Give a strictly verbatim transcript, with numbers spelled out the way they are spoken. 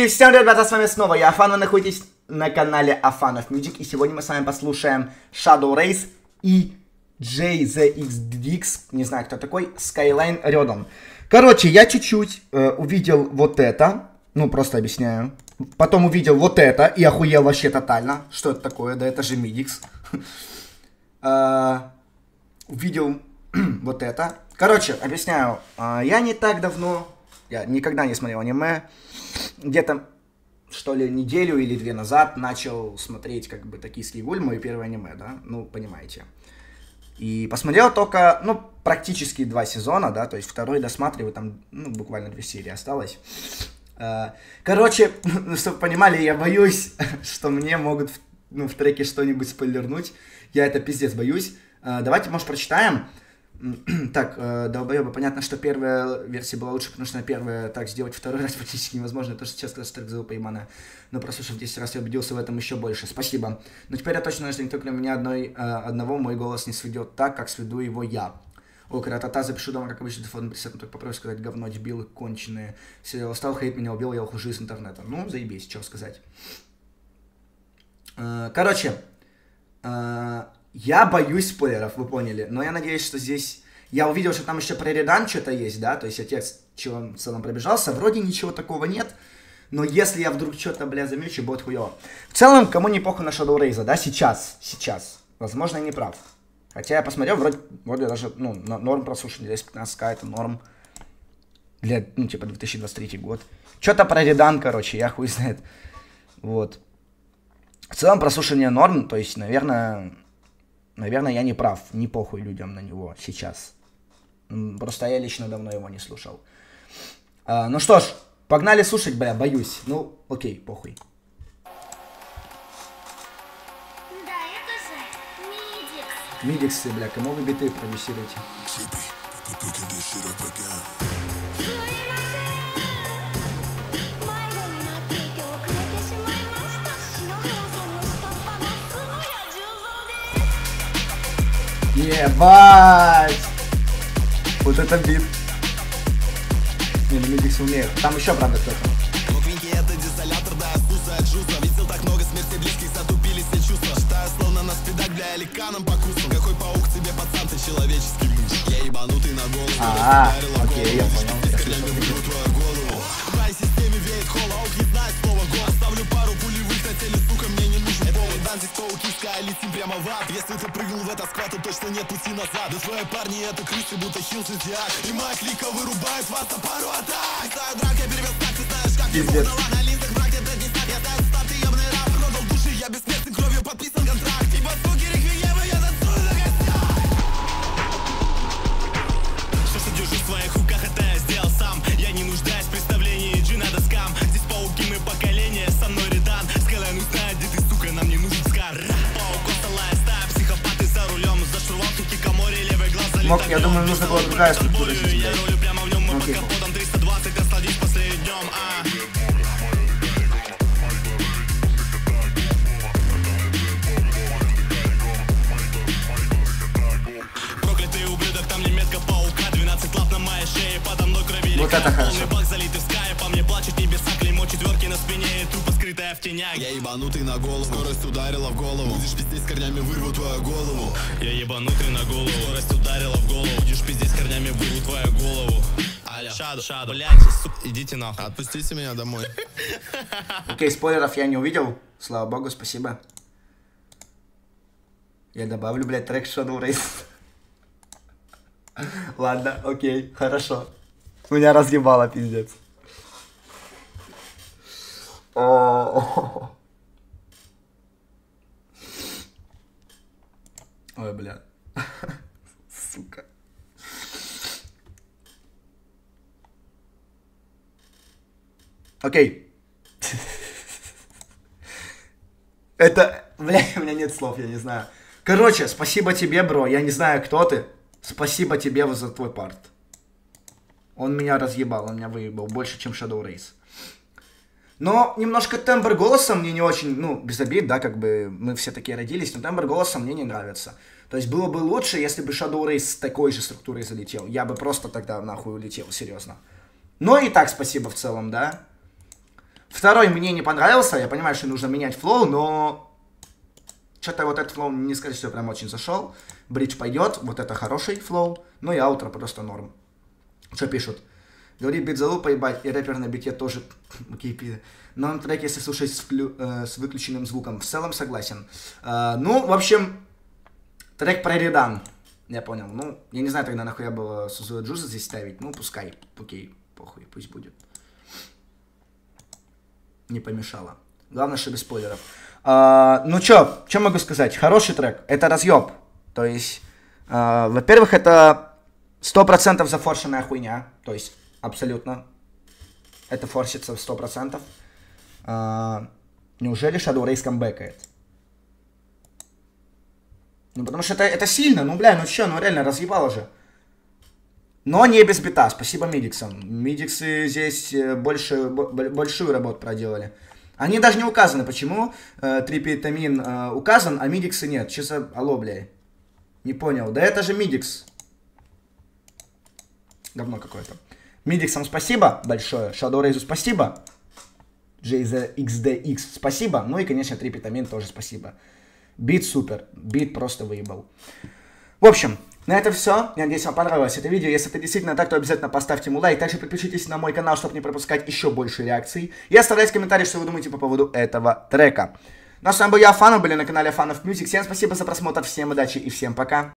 И всем, ребята, с вами снова я, Афан, вы находитесь на канале Афанов Music, и сегодня мы с вами послушаем Shadow Race и джей зет икс ди икс, не знаю кто такой, Skyline Redon. Короче, я чуть-чуть э, увидел вот это, ну просто объясняю, потом увидел вот это и охуел вообще тотально, что это такое, да это же Мидикс. Увидел вот это. Короче, объясняю, я не так давно, я никогда не смотрел аниме, где-то, что ли, неделю или две назад начал смотреть, как бы, «Токийский гуль», мое первое аниме, да, ну, понимаете. И посмотрел только, ну, практически два сезона, да, то есть второй досматриваю, там, ну, буквально две серии осталось. Короче, чтобы понимали, я боюсь, что мне могут, ну, в треке что-нибудь спойлернуть, я это пиздец боюсь. Давайте, может, прочитаем. Так, э, долбоёбы, понятно, что первая версия была лучше, потому что на первая так сделать второй раз практически невозможно. То, что сейчас сказал, что трек залупа ебаная. Но прослушав десять раз, я убедился в этом еще больше. Спасибо. Но теперь я точно знаю, что никто, кроме меня одной, э, одного, мой голос не сведет так, как сведу его я. О, кратата, запишу дома, как обычно, телефон пресет, только попробую сказать, говно, дебилы, конченые. Сериал стал, хейт меня убил, я ухожу из интернета. Ну, заебись, что сказать. Э, короче, э, я боюсь спойлеров, вы поняли. Но я надеюсь, что здесь... Я увидел, что там еще про Редан что-то есть, да? То есть я текст, чего в целом пробежался. Вроде ничего такого нет. Но если я вдруг что-то, бля, замечу, будет хуёво. В целом, кому не похуй на Shadow Race, да? Сейчас. Сейчас. Возможно, я не прав. Хотя я посмотрел, вроде, вроде даже, ну, норм прослушивания. двести пятнадцать ка это норм. Для, ну, типа, две тысячи двадцать третий год. Что-то про Редан, короче, я хуй знает. Вот. В целом, прослушивание норм. То есть, наверное... Наверное, я не прав, не похуй людям на него сейчас. Просто я лично давно его не слушал. А, ну что ж, погнали слушать, бля, боюсь. Ну, окей, похуй. Да, это же Мидикс. Мидиксы, бля, кому вы биты продюсируете? Ебать! Вот это бит. Не, ну Мидикс умеет. Там еще, правда, кто-то. Это дезолятор, да, Суса, Джуса. Видел так много смерти близких, затупились все чувства. Считаю, словно на спидак, бля, ликаном покусал. Какой паук тебе, пацан, ты человеческий муж. Я ебанутый на голову. А, окей, я понял. В моей системе веет холод, не знаю слова гол. Ставлю пару пулевых на теле, сука, мне не нужен пол. Здесь пауки, летим прямо в ад. Если ты прыгнул в этот сквад, то точно нет пути назад. И твои парни это крысы, будто хил зодиак. И моя клика вырубает вас на пару атак. Знаю драк, я перевел так, ты знаешь, как я подала на линзах. Брак, это не знак, я знаю стат, ты ебаный раб. Продал души, я бессмертный, кровью подписан контракт. И под звуки реквиема я танцую на гостях. Что ж ты держишь в своих руках, это я сделал сам. Я не нуждаюсь в представлении, джина доскам. Здесь пауки, мы поколение, со мной Редан. Скайлайн узнает, где ты, сука, нам не нужен скар. Мог, я думаю, нужно было другая структура здесь. Окей. Проклятый ублюдок, там не метка паука. двенадцать лап на моей шее, подо мной крови. Вот это хорошо. Полный бак залитый в скайе, по мне плачут небеса, клеймо четверки на спине, и тупо скрытая в тенях. Я ебанутый на голову, скорость ударила в голову. Будешь пиздеть с корнями, вырву твою голову. Я ебанутый на голову, скорость ударила в голову. Будешь пиздеть с корнями, вырву твою голову. Аля, шаду, шаду, блядь, сука, идите нахуй. Отпустите меня домой. Окей, спойлеров я не увидел. Слава богу, спасибо. Я добавлю, блядь, трек Shadow Race. Ладно, окей, хорошо. Меня разъебало, пиздец. Ой, бля. Сука. Окей. Это, бля, у меня нет слов, я не знаю. Короче, спасибо тебе, бро. Я не знаю, кто ты. Спасибо тебе за твой парт. Он меня разъебал, он меня выебал больше, чем Shadow Race. Но немножко тембр голоса мне не очень, ну, без обид, да, как бы мы все такие родились, но тембр голоса мне не нравится. То есть было бы лучше, если бы Shadow Race с такой же структурой залетел. Я бы просто тогда нахуй улетел, серьезно. Но и так спасибо в целом, да. В Второй мне не понравился, я понимаю, что нужно менять флоу, но что-то вот этот флоу, не сказать, что прям очень зашел. Бридж пойдет, вот это хороший флоу, ну и аутро просто норм. Что пишут? Говорит, бит залу поебать, и рэпер на бите тоже кейпи. Но на треке, если слушать с, вклю, э, с выключенным звуком, в целом согласен. Э, ну, в общем, трек про Редан. Я понял. Ну, я не знаю тогда, нахуя было Сузуя Джуза здесь ставить. Ну, пускай. Окей, похуй, пусть будет. Не помешало. Главное, что без спойлеров. А, ну чё, что могу сказать? Хороший трек. Это разъеб. То есть, а, во-первых, это сто процентов зафоршенная хуйня. То есть, абсолютно. Это форсится сто процентов. А, неужели Shadow Race камбэкает? Ну, потому что это, это сильно. Ну, бля, ну чё, ну реально разъебало же. Но не без бита. Спасибо мидиксам. Мидиксы здесь больше, большую работу проделали. Они даже не указаны. Почему э, трипетамин э, указан, а мидиксы нет? Че за... Алло, бля. Не понял. Да это же мидикс. Говно какое-то. Мидиксам спасибо большое. Shadow Race спасибо. джей зет икс ди икс спасибо. Ну и, конечно, трипетамин тоже спасибо. Бит супер. Бит просто выебал. В общем... На этом все. Я надеюсь, вам понравилось это видео. Если это действительно так, то обязательно поставьте ему лайк. Также подпишитесь на мой канал, чтобы не пропускать еще больше реакций. И оставляйте комментарии, что вы думаете по поводу этого трека. Ну а с вами был я, Фанов, были на канале Фанов Music. Всем спасибо за просмотр, всем удачи и всем пока.